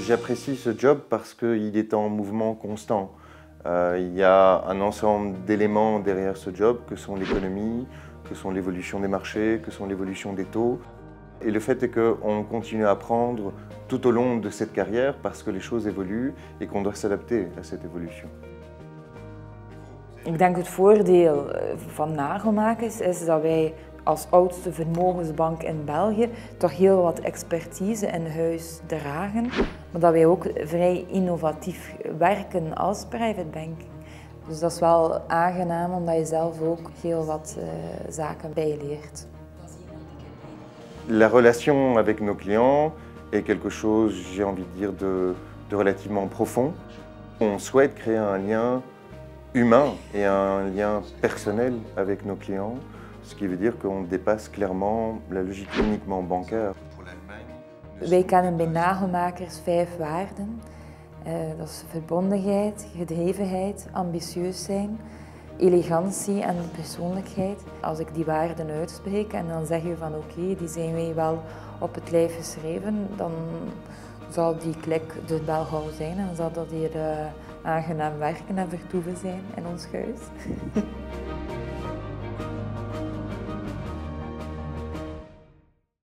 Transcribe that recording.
J'apprécie ce job parce qu'il est en mouvement constant. Il y a un ensemble d'éléments derrière ce job que sont l'économie, que sont l'évolution des marchés, que sont l'évolution des taux. Et le fait est qu'on continue à apprendre tout au long de cette carrière parce que les choses évoluent et qu'on doit s'adapter à cette évolution. Ik denk het voordeel van nagelmakers is dat wij als oudste vermogensbank in België toch heel wat expertise in huis dragen, maar dat wij ook vrij innovatief werken als private banking. Dus dat is wel aangenaam omdat je zelf ook heel wat zaken bijleert. La relation avec nos clients est quelque chose, j'ai envie de dire, de relativement profond. On souhaite créer un lien humain et un lien personnel avec nos clients, ce qui veut dire qu'on dépasse clairement la logique uniquement bancaire. Wij kennen bij nagelmakers 5 waarden. Dat is verbondenheid, gedrevenheid, ambitieus zijn, elegantie en persoonlijkheid. Als ik die waarden uitspreek en dan zeg je van oké, die zijn wij wel op het lijf geschreven, dan zal die klik dus wel gauw zijn en zal dat hier aangenaam werken en vertoeven zijn in ons huis.